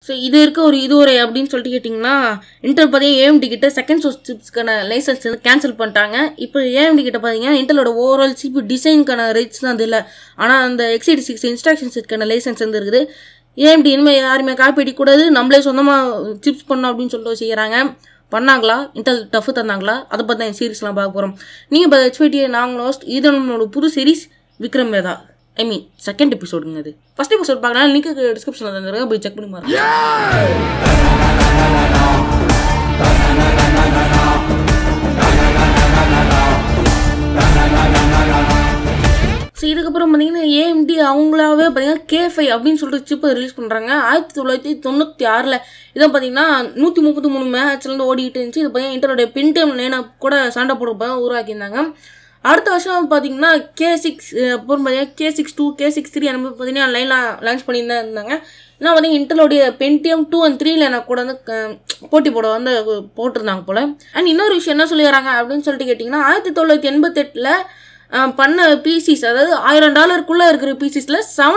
So இது இருக்க இது ஒரு அப்படின்னு சொல்லிட்டு கேட்டிங்கன்னா இன்டெல் பார்த்தீங்கன்னா ஏஎம்டி கிட்ட செகண்ட் சோர்ஸ் சிப்ஸ்க்கான லைசன்ஸ் வந்து கேன்சல் பண்ணிட்டாங்க. இப்போ ஏஎம்டி கிட்ட பார்த்தீங்கன்னா இன்டெலோட ஓவரால் சிபி டிசைனுக்கான ரைட்ஸ் தான் அது இல்லை, ஆனால் அந்த x86 இன்ஸ்ட்ரக்ஷன் செட்க்கான லைசன்ஸ் வந்து இருக்குது. ஏஎம்டி இனிமேல் யாருமே காப்பி அடிக்கக்கூடாது, நம்மளே சொந்தமாக சிப்ஸ் பண்ணோம் அப்படின்னு சொல்லிட்டு செய்கிறாங்க. பண்ணாங்களா? இன்டெல் டஃப் தந்தாங்களா? அதை பற்றி தான் சீரிஸ்லாம் பார்க்க போகிறோம். நீங்கள் இப்போ HYT நாங்கள் ஹோஸ்ட், இது நம்மளோட புது series Vikram Vedha, I mean second எபிசோடுங்க. அது ஃபர்ஸ்ட் எபிசோட் பார்க்கலாம், லிங்க் டிஸ்கிரிப்ஷனில் தந்துருங்க, போய் செக் பண்ணி பாருங்க. ஸோ இதுக்கப்புறம் பார்த்தீங்கன்னா ஏஎம்டி அவங்களாவே பார்த்தீங்கன்னா K5 அப்படின்னு சொல்லிட்டு சிப்பை ரிலீஸ் பண்ணுறாங்க. 1996 இதை பார்த்தீங்கன்னா 133 மேட்ச்லேருந்து ஓடிக்கிட்டு இருந்துச்சு. இது பார்த்தீங்கன்னா இன்டலோட பென்டியம் லைனை கூட சண்டை போட உருவாக்கியிருந்தாங்க. அடுத்த வருஷம் பார்த்தீங்கன்னா K6 அப்புறம் பார்த்தீங்கன்னா K62 K63 அந்த மாதிரி பார்த்தீங்கன்னா லைன்லாம் லான்ச் பண்ணியிருந்தா இருந்தாங்க. ஏன்னா பார்த்தீங்கன்னா இன்டலோடைய பென்டியம் 2 and 3 லைனை கூட வந்து போட்டி போட வந்து போட்டிருந்தாங்க போல். அண்ட் இன்னொரு விஷயம் என்ன சொல்லிடுறாங்க அப்படின்னு சொல்லிட்டு கேட்டிங்கன்னா 1988 பண்ண பிசிஸ், அதாவது $1000 இருக்கிற பிசிஸில்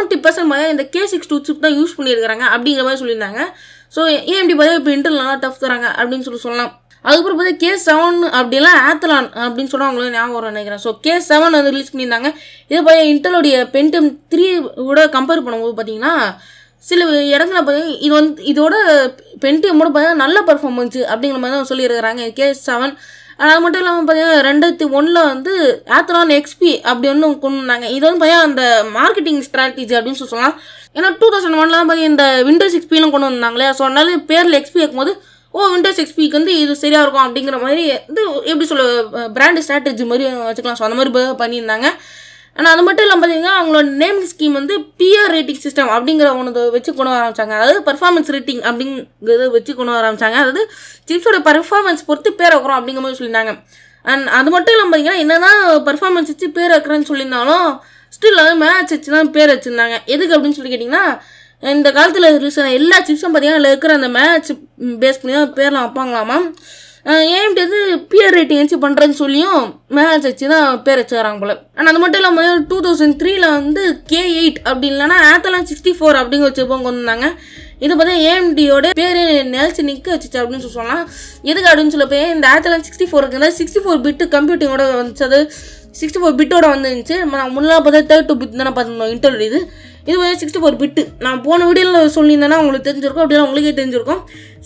70% இந்த K62 சிப் தான் யூஸ் பண்ணியிருக்கிறாங்க அப்படிங்கிற மாதிரி சொல்லியிருந்தாங்க. ஸோ ஏஎம்டி பார்த்தா இப்போ இன்டெல் நல்லா டஃப் தராங்க அப்படின்னு சொல்லலாம். அதுக்கப்புறம் பார்த்தா K7 அப்படிலாம் ஆத்தலான் அப்படின்னு சொன்னால் அவங்களுக்கு ஞாபகம் வரும் நினைக்கிறேன். ஸோ K7 வந்து ரிலீஸ் பண்ணியிருந்தாங்க. இதை பார்த்தா இன்டலோடைய பென்டியம் 3 கூட கம்பேர் பண்ணும்போது பார்த்தீங்கன்னா சில இடங்களை பார்த்தீங்கன்னா இது வந்து இதோட பென்டியமோட பார்த்தீங்கன்னா நல்ல பர்ஃபார்மன்ஸு அப்படிங்கிற மாதிரி தான் சொல்லியிருக்கிறாங்க K7. அது மட்டும் இல்லாமல் பார்த்தீங்கன்னா 2001 வந்து ஆத்தலான் XP அப்படி ஒன்று கொண்டு வந்தாங்க. இது வந்து பார்த்தீங்கன்னா அந்த மார்க்கெட்டிங் ஸ்ட்ராட்டஜி அப்படின்னு சொல்லலாம். ஏன்னா 2001 பார்த்தீங்கன்னா இந்த விண்டோஸ் XPலாம் கொண்டு வந்தாங்களே, ஸோ அதனால பேரில் XP இருக்கும்போது விண்டோஸ் XPக்கு வந்து இது சரியாக இருக்கும் அப்படிங்கிற மாதிரி வந்து எப்படி சொல்ல பிராண்ட் ஸ்ட்ராட்டஜி மாதிரி வச்சுக்கலாம். ஸோ அந்த மாதிரி பண்ணியிருந்தாங்க. ஆனால் அது மட்டும் இல்லாமல் பார்த்தீங்கன்னா அவங்களோட நேமிங் ஸ்கீம் வந்து PR ரேட்டிங் சிஸ்டம் அப்படிங்கிற ஒன்று வச்சு கொண்டு வர ஆரம்பிச்சாங்க. அதாவது பர்ஃபார்மன்ஸ் ரேட்டிங் அப்படிங்கிறத வச்சு கொண்டு வர ஆரம்பிச்சாங்க. அதாவது சிப்ஸோட பர்ஃபார்மன்ஸ் பொறுத்து பேர் வைக்கிறோம் அப்படிங்கிற மாதிரி சொல்லியிருந்தாங்க. அண்ட் அது மட்டும் இல்லாமல் பார்த்தீங்கன்னா என்னதான் பர்ஃபார்மன்ஸ் வச்சு பேர் வைக்கிறேன்னு சொல்லியிருந்தாலும் ஸ்டில் வந்து மேட்ச் வச்சு தான் பேர் வச்சுருந்தாங்க. எதுக்கு அப்படின்னு சொல்லி கேட்டிங்கன்னா இந்த காலத்தில் ரிலீஸ் எல்லா சிப்ஸும் பார்த்தீங்கன்னா அதில் இருக்கிற அந்த மேட்ச் பேஸ் பண்ணி தான் பேர்லாம் வைப்பாங்களாமா. ஏஎம்டி வந்து PR ரேட்டிங் வச்சு பண்ணுறேன்னு சொல்லியும் மேட்ச் வச்சு தான் பேர் வச்சுக்கிறாங்க போல். ஆனால் அது மட்டும் இல்லாமல் 2003 வந்து K8 அப்படி இல்லைன்னா ஆத்தலான் 64 அப்படிங்கிற வச்சு கொண்டு வந்தாங்க. இது பார்த்தா ஏஎம்டியோட பேர் நிலச்சி நிற்க வச்சுச்சு அப்படின்னு சொல்லலாம். எதுக்கு அப்படின்னு சொல்ல போய் இந்த ஆத்தலான் 64 64 பிட்டு கம்ப்யூட்டிங்கோட வந்துச்சு. அது 64 பிட்டோட வந்துருந்துச்சு. முன்னாள் பார்த்தா 32 பிட் தானே பார்த்துருந்தோம் இன்டெல் இது வந்து 64 பிட்டு. நான் போன வீடியோவில் சொல்லியிருந்தேன்னா உங்களுக்கு தெரிஞ்சிருக்கும், அப்படின்னா உங்களுக்கே தெரிஞ்சிருக்கும்.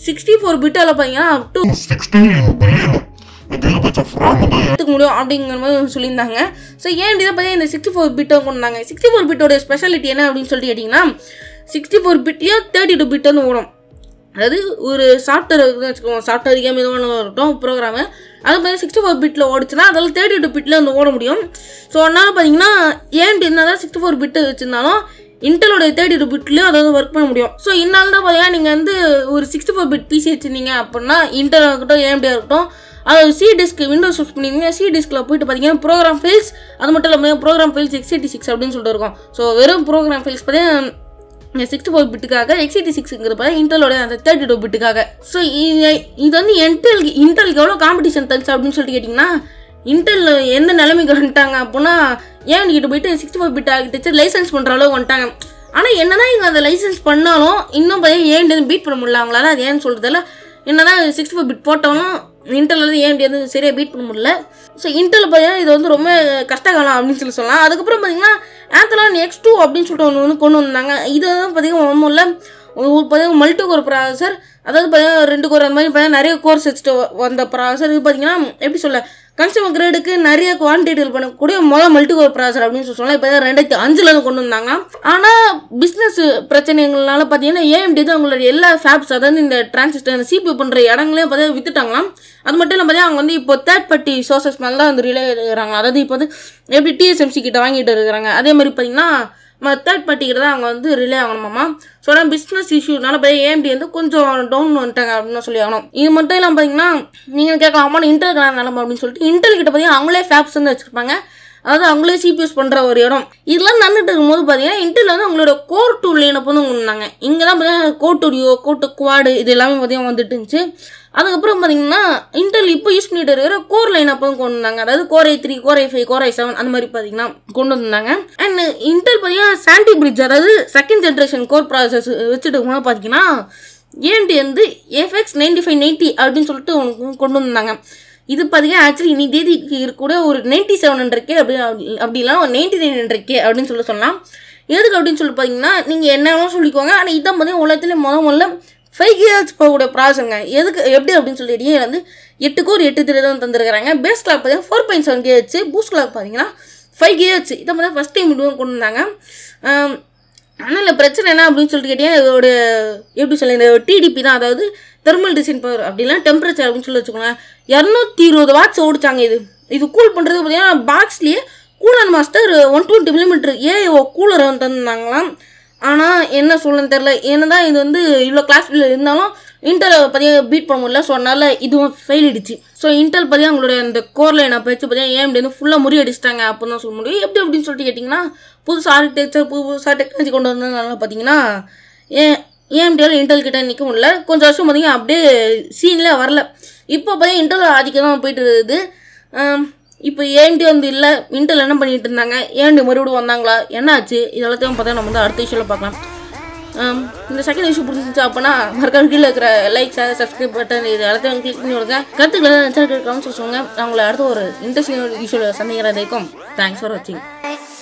64 பிட்டால் பார்த்தீங்கன்னா அப் டு 16 முடியும் அப்படிங்கிற மாதிரி சொல்லியிருந்தாங்க. ஸோ ஏஎம்டி தான் பார்த்தீங்கன்னா இந்த 64 பிட்டை கொண்டு வந்தாங்க. 64 பிட்டோட ஸ்பெஷாலிட்டி என்ன அப்படின்னு சொல்லிட்டு கேட்டிங்கன்னா 64 பிட்லேயும் 32 பிட் வந்து ஓடும். அதாவது ஒரு சாஃப்ட்வேர் வச்சுக்கோங்க, சாஃப்ட்வேர் கேம் எதுவும் இருக்கட்டும் ப்ரோக்ராமு, அது பார்த்தீங்கன்னா 64 பிட்டில் ஓடிச்சுன்னா அதில் 32 பிட்டில் வந்து ஓட முடியும். ஸோ அதனால் பார்த்தீங்கன்னா ஏஎம்டி இருந்தால் தான் 64 பிட்டு வச்சுருந்தாலும் இன்டெலோட 32 பிட்லேயும் அதாவது ஒர்க் பண்ண முடியும். ஸோ இதனால தான் பார்த்தீங்கன்னா நீங்கள் வந்து ஒரு 64 பிட் பிசி வச்சுருந்தீங்க அப்படின்னா இன்டெலாக இருக்கட்டும் ஏஎம்டியாக இருக்கட்டும், அது C டிஸ்க் விண்டோஸ் யூஸ் பண்ணிங்கன்னா C டிஸ்கில் போயிட்டு பார்த்தீங்கன்னா ப்ரோக்ராம் ஃபைல்ஸ், அது மட்டும் இல்லாமல் ப்ரோக்ராம் ஃபைல்ஸ் x86 அப்படின்னு சொல்லிட்டு இருக்கும். ஸோ வெறும் ப்ரோக்ராம் ஃபைல்ஸ் பார்த்தீங்கன்னா 64 பிட்டுக்காக, x86ங்கிறப்ப இன்டெலோட அந்த 32 பிட்டுக்காக. ஸோ இது வந்து இன்டெலுக்கு எவ்வளோ காம்படிஷன் தந்துச்சு அப்படின்னு சொல்லிட்டு கேட்டிங்கன்னா இன்டெல் எந்த நிலைமைக்கு வந்துட்டாங்க அப்படின்னா ஏஎம்டி கிட்ட போயிட்டு 64 பிட் ஆகிட்டு லைசன்ஸ் பண்ணுற அளவு வந்துட்டாங்க. ஆனால் என்னதான் இவங்க அந்த லைசன்ஸ் பண்ணாலும் இன்னும் பார்த்தீங்கன்னா ஏஎம்டி பீட் பண்ண முடியல அவங்களால. அது ஏன்னு சொல்கிறதில்ல, என்னதான் 64 பிட் போட்டாலும் இன்டெல் வந்து ஏஎம்டி வந்து சரியாக பீட் பண்ண முடியல. ஸோ இன்டெல் பார்த்தீங்கன்னா இது வந்து ரொம்ப கஷ்டகாலம் அப்படின்னு சொல்லலாம். அதுக்கப்புறம் பார்த்தீங்கன்னா ஆத்தலான் X2 அப்படின்னு சொல்லிட்டு ஒன்று வந்து கொண்டு வந்தாங்க. இது தான் பார்த்தீங்கன்னா ஒன்றும் இல்லை, பார்த்தீங்கன்னா மல்டி கோர் ப்ராசஸர், அதாவது பார்த்தீங்கன்னா 2 கோர் அந்த மாதிரி பார்த்தீங்கன்னா நிறைய கோர்ஸ் வச்சுட்டு வந்த ப்ராசஸர். இது பார்த்தீங்கன்னா எப்படி சொல்ல கன்சியூமர் கிரேடுக்கு நிறைய குவான்டிட்டியில் பண்ணக்கூடிய மல்டி கோர் ப்ராசஸர் அப்படின்னு சொல்லலாம். இப்போ 2005 கொண்டு வந்தாங்க. ஆனால் பிஸ்னஸ் பிரச்சனைகள்னால பார்த்தீங்கன்னா ஏஎம்டி தான் அவங்களோட எல்லா ஃபேப்ஸ், அதாவது இந்த டிரான்சிஸ்டர் CPU பண்ணுற இடங்களையும் பார்த்தீங்கன்னா வித்துட்டாங்களாம். அது மட்டும் இல்லை பார்த்தீங்கன்னா அவங்க வந்து இப்போ தேர்ட் பார்ட்டி சோர்சஸ் மேலே தான் வந்து ரிலே இருக்கிறாங்க. அதாவது இப்போ வந்து எப்படி TSMC கிட்ட வாங்கிட்டு இருக்கிறாங்க, அதே மாதிரி பார்த்தீங்கன்னா தேர்ட் பார்ட்டிக்கிட்ட தான் அவங்க வந்து ரிலே ஆகணுமாம்மா. ஸோ ஆனால் பிஸ்னஸ் இஷ்யூனால பார்த்தீங்கன்னா ஏஎம்டி வந்து கொஞ்சம் டவுன் வந்துட்டாங்க அப்படின்னு சொல்லி ஆகணும். இது மட்டும் இல்லாமல் பார்த்தீங்கன்னா நீங்கள் கேட்கலாமா இன்டெல் நிலமை அப்படின்னு சொல்லிட்டு இன்டெல் கிட்ட பார்த்தீங்கன்னா அவங்களே ஃபேப்ஸ் வந்து வச்சுருப்பாங்க. அதாவது அவங்களே சிபிஎஸ் பண்ணுற ஒரு இடம். இதெல்லாம் நடந்துட்டு இருக்கும்போது பார்த்தீங்கன்னா இன்டெல் வந்து அவங்களோட கோர் டூ லைனப் வந்து கொண்டு வந்தாங்க. இங்கே தான் பார்த்தீங்கன்னா core two duo core two quad இது எல்லாமே பார்த்தீங்கன்னா வந்துட்டு இருந்துச்சு. அதுக்கப்புறம் பார்த்தீங்கன்னா இன்டெல் இப்போ யூஸ் பண்ணிட்டு இருக்கிற கோர் லைன் அப்போ கொண்டு வந்தாங்க. அதாவது Core i3, Core i5, Core i7 அந்த மாதிரி பார்த்தீங்கன்னா கொண்டு வந்தாங்க. அண்ட் இன்டெல் பார்த்தீங்கன்னா சாண்டி பிரிட்ஜ் அதாவது செகண்ட் ஜென்ரேஷன் கோர் ப்ராசஸ் வச்சுட்டு போனால் பார்த்தீங்கன்னா AMD வந்து FX 9590 அப்படின்னு சொல்லிட்டு கொண்டு வந்தாங்க. இது பார்த்தீங்கன்னா ஆக்சுவலி இன்னைக்கு தேதிக்கு கூட ஒரு 9700K அப்படிலாம் 9900K அப்படின்னு சொல்லலாம். எதுக்கு அப்படின்னு சொல்லி பார்த்தீங்கன்னா நீங்கள் என்னன்னு சொல்லிக்கோங்க. ஆனால் இதான் பார்த்தீங்கன்னா உலகத்துல முதல்ல 5 GHz போகக்கூடிய ப்ராசஸுங்க. எதுக்கு எப்படி அப்படின்னு சொல்லிட்டு வந்து 8 கோர் 8 திரைதான் தந்துருக்காங்க. பேஸ் கிளாக் பார்த்தீங்கன்னா 4.7 GHz, பூஸ்ட் கிளாக் பார்த்தீங்கன்னா 5 GHz. இதை பார்த்தா ஃபஸ்ட் டைம் இதுவும் கொண்டு வந்தாங்க. ஆனால் இல்லை பிரச்சனை என்ன அப்படின்னு சொல்லிட்டு கேட்டீங்கன்னா இதோட எப்படி சொல்ல இந்த டிடிபி தான், அதாவது தெர்மல் டிசைன் பவர் அப்படிலாம் டெம்பரேச்சர் அப்படின்னு சொல்லி வச்சுக்கோங்களேன். 220 வாட்ஸ் ஓடிச்சாங்க. இது கூல் பண்ணுறது பார்த்தீங்கன்னா பாக்ஸ்லேயே கூலர் மாஸ்டர் 120 mm ஏஓ கூலரை வந்து தந்தாங்களாம். ஆனால் என்ன சொல்லணும்னு தெரில. என்னதான் இது வந்து இவ்வளோ கிளாஸ் இருந்தாலும் இன்டெல் பார்த்தீங்கன்னா பீட் பண்ண முடியல. ஸோ அதனால் இதுவும் ஃபெயில் ஆயிடுச்சு. ஸோ இன்டெல் பார்த்தீங்கன்னா அவங்களுடைய அந்த கோர் லைனை வச்சு பார்த்தீங்கன்னா AMD வந்து ஃபுல்லாக முறியடிச்சிட்டாங்க அப்படின்னு தான் சொல்ல முடியும். எப்படி அப்படின்னு சொல்லிட்டு கேட்டிங்கன்னா புதுசாக ஆர்கிடெக்சர் புதுசாக டெக்னாலஜி கொண்டு வந்ததுனால பார்த்தீங்கன்னா AMDயால் இன்டெல் கிட்ட நிற்க முடியல. கொஞ்சம் வருஷம் பார்த்தீங்கன்னா அப்படியே சீனில் வரல. இப்போ பார்த்தீங்கன்னா இன்டெல் ஆதிக்கம் தான் போயிட்டு இருக்குது. இப்போ AMD வந்து இல்லை, இன்டெல் என்ன பண்ணிட்டு இருந்தாங்க, AMD மறுபடியும் வந்தாங்களா, என்ன ஆச்சு, இதெல்லாத்தையும் பார்த்தா நம்ம வந்து அடுத்த இஷ்யூவில் பார்க்கலாம். இந்த செகண்ட் இஷ்யூ பிடிச்சிருந்துச்சு அப்படின்னா மறக்காம கீழே இருக்கிற லைக் ஷேர் சப்ஸ்கிரைப் பட்டன் இது எல்லாத்தையும் கிளிக் பண்ணி விடுங்க. கருத்துக்களை கமெண்ட்ஸ் சொல்லுங்க. அவங்கள அடுத்த ஒரு இன்ட்ரெஸ்டிங் இஷ்யூவில் சந்திக்கிற வரைக்கும் தேங்க்ஸ் ஃபார் வாட்சிங்.